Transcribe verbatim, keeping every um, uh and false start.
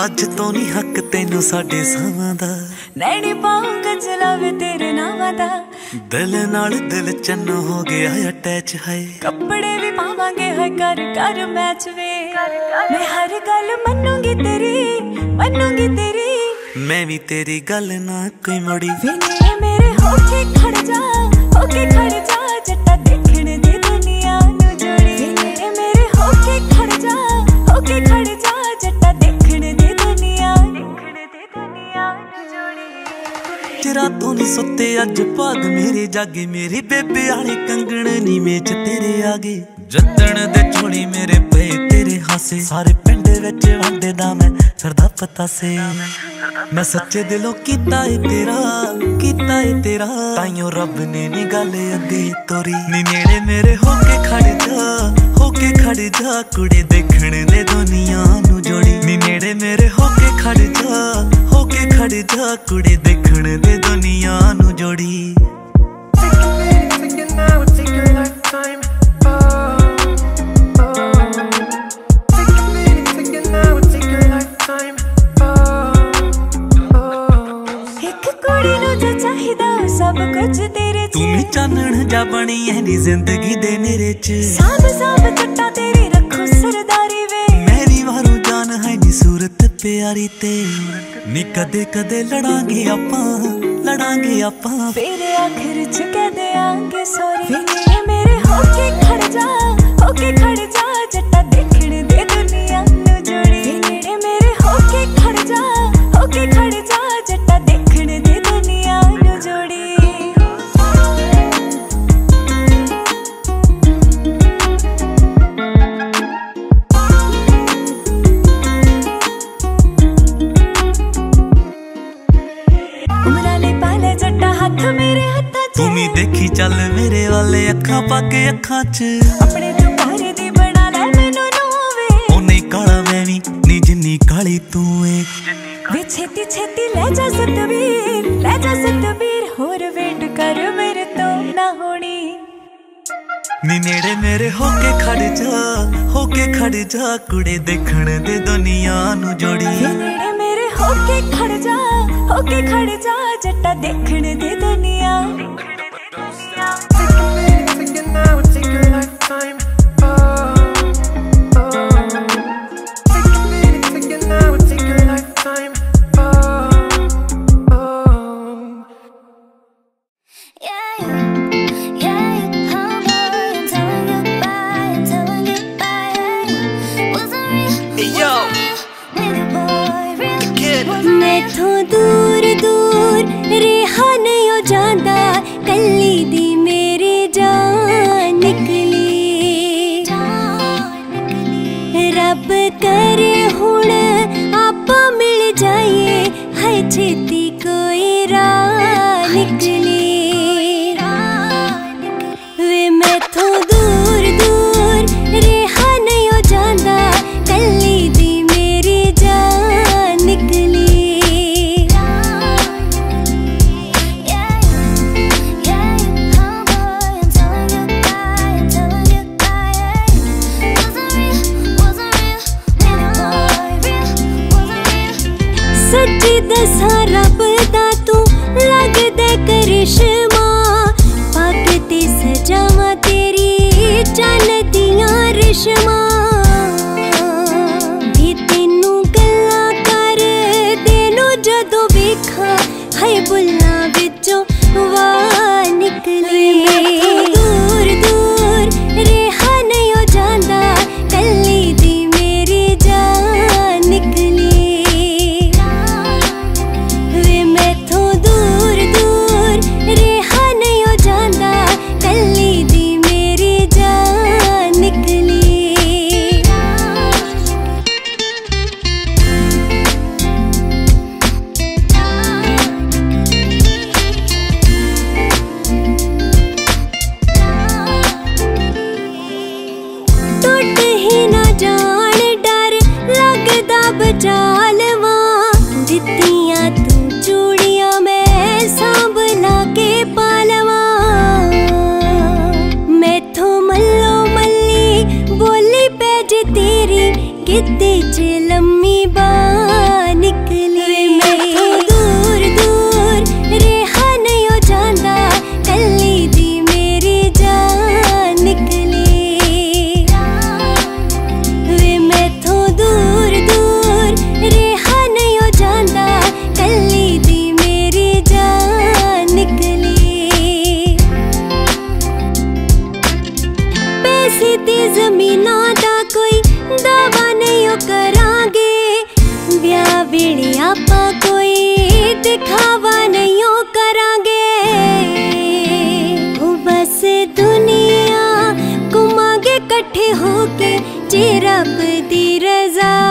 अज तो नहीं हक तेनू साडे सावां दा, नैनी पाऊंगा चलावे तेरे नावां दा। दिल नाल दिल चन्न हो गया अटैच है, कपड़े भी पावांगे है कर कर मैच वे। मैं हर गल मनूंगी तेरी मनूंगी तेरी, मैं भी तेरी गल ना कोई मोड़ी। वे नेड़े मेरे होके खड़ जा होके खड़ जा, जट्टा देखने दे दुनिया नू जोड़ी। वे नेड़े मेरे होके खड़ जा होके खड़ जा, जट्टा देखने दे दुनिया देखने दे दुनिया नू जोड़ी। तेरा तो नहीं सुते अज भाग मेरे जागे, मेरी बेबे आले कंगण नी मेच तेरे आगे। जद्दण दे छोड़ी मेरे पे तेरे हासे, सारे पिंड विच वंडे दा मैं सरदा पता से। मैं सच्चे दिलों कीता है तेरा कीता है तेरा, ताइयों रब ने नी गल अगे तोरी। नी नेड़े मेरे होके खड़ जा होके खड़ जा, कुड़े देखण दे दुनिया नू जोड़ी। नी नेड़े मेरे होके खड़ जा होके खड़ जा, कुड़े देखण दे दुनिया नू जोड़ी। सब कुछ तेरे च, तू भी चानण जा बनी है नी जिंदगी दे मेरे च। साब साब जट्टा तेरी रखो सरदारी वे, मेरी वारू जान है नी सूरत प्यारी ते। नी कदे कदे लड़ांगे आपां लड़ांगे आपां, फिर आखिर च कह देंगे सॉरी। वे मेरे होके खड़ जा होके खड़ जा, जट्टा देखने दे दुनिया नू जोड़ी। वे नेड़े मेरे होके खड़ जा होके खड़ जा, जट्टा देखने दे दुनिया नू जोड़ी। तुमी देखी चल मेरे वाले अखा पाके अखा च, अपने तू प्यारे दी बना ले मैनू नोवे। ओ नहीं काला मैं भी नी जिन्नी काली तू है। वे छेती छेती ले जा सतवीर ले जा सतवीर, होर वेट कर मेरे तो ना होनी। नी नेड़े मेरे होके खड़ जा होके खड़ जा, कुड़े देखण दे दुनिया नू जोड़ी। वे नेड़े मेरे होके खड़ जा होके खड़ जा, जट्टा देखण दे दुनिया। मैथों दूर दूर रेहा नहीं हो जांदा, कल्ली दी मेरी जान निकली। रब करे हुण आपा मिल जाइए, है छेती कोई राह निकली। वे मैथों दूर दूर रेहा नहीं हो जांदा, कल्ली दी मेरी जान निकली। सच्ची दसा रब दा तू लगदे करिश्मा, पाके ते सजावां तेरी चन्न दियां रिश्मा। भी तेनू गल्लां कर तेनू जदों वेखा, है बुल्लां विचों वाह निकली। दूर दूर रेहा नहीं हो जांदा, कल्ली दी मेरी जान निकली। वे मैथों दूर दूर रेहा जमीना दा कोई दावा नहीं ओ करांगे, ब्याह वेले आपां कोई दिखावा नहीं ओ करांगे। ओ बस दुनिया घुमांगे कट्ठे होके जे रब दी रजा